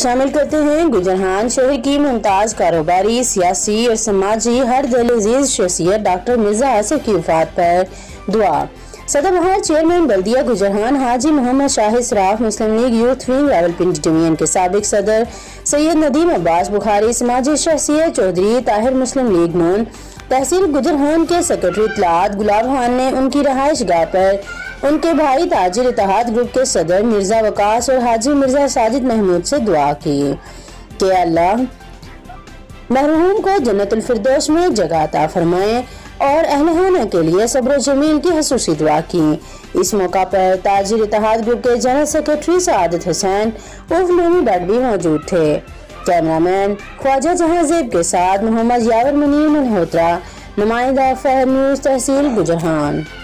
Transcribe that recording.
शामिल करते हैं गुजरहान शहर की मुमताज़ कारोबारी, सियासी और समाजी हर दिल अजीज शख्सियत डॉक्टर मिर्जा आसिफ की वफात पर दुआ। सदाबहार चेयरमैन बल्दिया Gujar Khan Haji Mohammad Shahid Saraf Muslim League youth wing Rawalpindi division के साबिक सदर सैयद नदीम अब्बास बुखारी, समाजी शख्सियत चौधरी ताहिर मुस्लिम लीग नून तहसील गुजरहान के सेक्रेटरी इत्तलात गुलाब खान ने उनकी रहायश गाह पर उनके भाई ताजिर इत्तेहाद ग्रुप के सदर मिर्जा वकास और हाजी मिर्जा साजिद महमूद से दुआ की कि अल्लाह मरहूम को जन्नतुल फिरदौस में जगह अता फरमाए और अहलखाना के लिए सब्र जमील की खसूसी दुआ की। इस मौका पर ताजिर इत्तेहाद ग्रुप के जनरल सेक्रेटरी सआदत हुसैन उर्फ नूमी भट्ट भी मौजूद थे। कैमरामैन ख्वाजा जहांजेब के साथ मोहम्मद यावर मुनीर मल्होत्रा, नुमाइंदा फहर न्यूज़ तहसील गुजरहान।